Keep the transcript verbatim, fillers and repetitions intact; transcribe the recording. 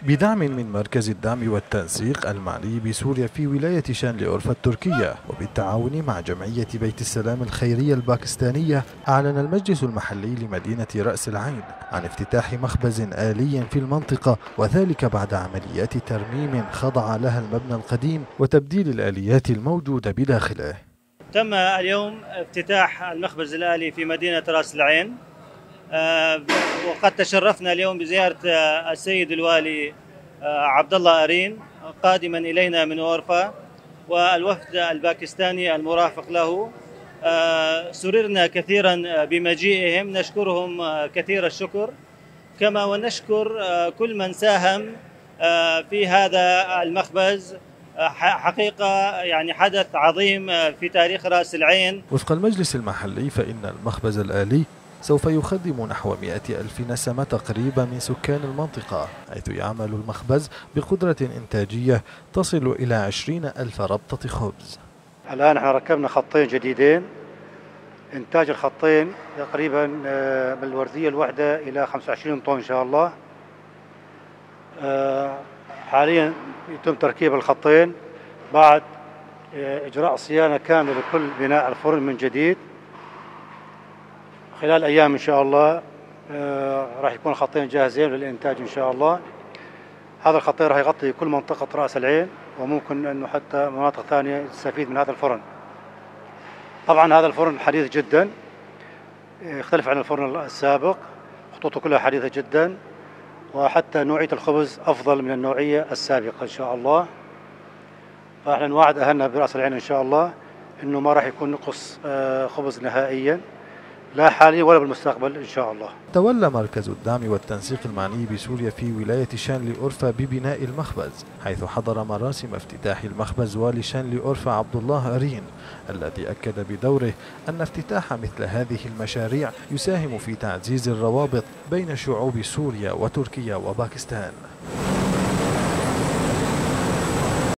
بدعم من مركز الدعم والتنسيق المعني بسوريا في ولاية شانلي أورفا التركية وبالتعاون مع جمعية بيت السلام الخيرية الباكستانية، أعلن المجلس المحلي لمدينة رأس العين عن افتتاح مخبز آلي في المنطقة، وذلك بعد عمليات ترميم خضع لها المبنى القديم وتبديل الآليات الموجودة بداخله. تم اليوم افتتاح المخبز الآلي في مدينة رأس العين، وقد تشرفنا اليوم بزيارة السيد الوالي عبد الله أرين قادما إلينا من أورفا والوفد الباكستاني المرافق له. سررنا كثيرا بمجيئهم، نشكرهم كثير الشكر، كما ونشكر كل من ساهم في هذا المخبز. حقيقة يعني حدث عظيم في تاريخ رأس العين. وفق المجلس المحلي فإن المخبز الآلي سوف يخدم نحو مئة ألف نسمة تقريبا من سكان المنطقة، حيث يعمل المخبز بقدرة إنتاجية تصل إلى عشرين ألف ربطة خبز. الآن احنا ركبنا خطين جديدين، إنتاج الخطين تقريبا بالوردية الواحدة إلى خمسة وعشرين طن إن شاء الله. حاليا يتم تركيب الخطين بعد إجراء صيانة كاملة لكل بناء الفرن من جديد. خلال أيام إن شاء الله راح يكون الخطين جاهزين للإنتاج إن شاء الله. هذا الخطين راح يغطي كل منطقة رأس العين، وممكن أنه حتى مناطق ثانية تستفيد من هذا الفرن. طبعا هذا الفرن حديث جدا، يختلف عن الفرن السابق، خطوطه كلها حديثة جدا، وحتى نوعية الخبز أفضل من النوعية السابقة إن شاء الله. فإحنا نوعد أهلنا برأس العين إن شاء الله إنه ما راح يكون نقص خبز نهائيا، لا حاليا ولا بالمستقبل إن شاء الله. تولى مركز الدعم والتنسيق المعني بسوريا في ولاية شانلي أورفا ببناء المخبز، حيث حضر مراسم افتتاح المخبز والي شانلي أورفا عبد الله أرين، الذي أكد بدوره أن افتتاح مثل هذه المشاريع يساهم في تعزيز الروابط بين شعوب سوريا وتركيا وباكستان.